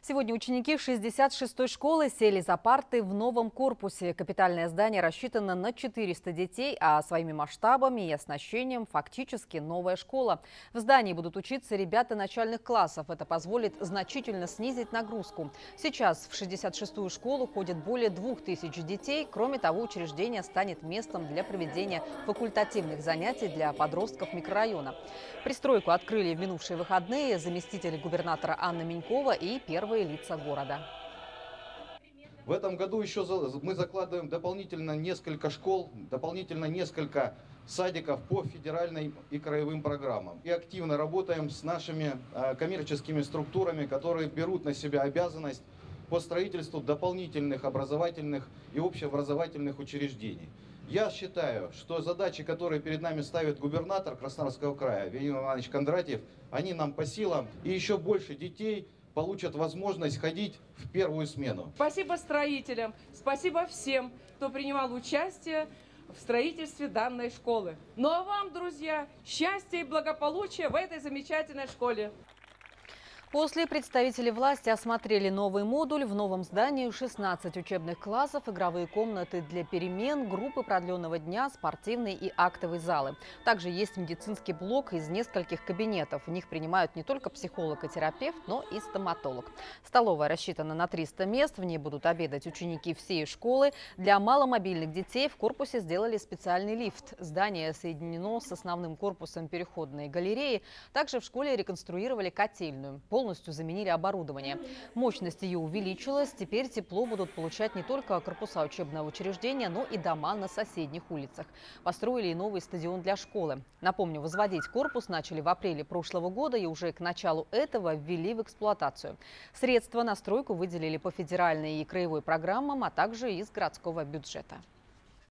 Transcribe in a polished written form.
Сегодня ученики 66-й школы сели за парты в новом корпусе. Капитальное здание рассчитано на 400 детей, а своими масштабами и оснащением фактически новая школа. В здании будут учиться ребята начальных классов. Это позволит значительно снизить нагрузку. Сейчас в 66-ю школу ходит более 2000 детей. Кроме того, учреждение станет местом для проведения факультативных занятий для подростков микрорайона. Пристройку открыли в минувшие выходные заместитель губернатора Анна Минькова и первые лица города. В этом году еще мы закладываем дополнительно несколько школ, дополнительно несколько садиков по федеральным и краевым программам. И активно работаем с нашими коммерческими структурами, которые берут на себя обязанность по строительству дополнительных образовательных и общеобразовательных учреждений. Я считаю, что задачи, которые перед нами ставит губернатор Краснодарского края Вениамин Иванович Кондратьев, они нам по силам, и еще больше детей получат возможность ходить в первую смену. Спасибо строителям, спасибо всем, кто принимал участие в строительстве данной школы. Ну а вам, друзья, счастья и благополучия в этой замечательной школе. После представители власти осмотрели новый модуль. В новом здании 16 учебных классов, игровые комнаты для перемен, группы продленного дня, спортивные и актовые залы. Также есть медицинский блок из нескольких кабинетов. В них принимают не только психолог и терапевт, но и стоматолог. Столовая рассчитана на 300 мест. В ней будут обедать ученики всей школы. Для маломобильных детей в корпусе сделали специальный лифт. Здание соединено с основным корпусом переходной галереи. Также в школе реконструировали котельную. Полностью заменили оборудование. Мощность ее увеличилась. Теперь тепло будут получать не только корпуса учебного учреждения, но и дома на соседних улицах. Построили и новый стадион для школы. Напомню, возводить корпус начали в апреле прошлого года и уже к началу этого ввели в эксплуатацию. Средства на стройку выделили по федеральной и краевой программам, а также из городского бюджета.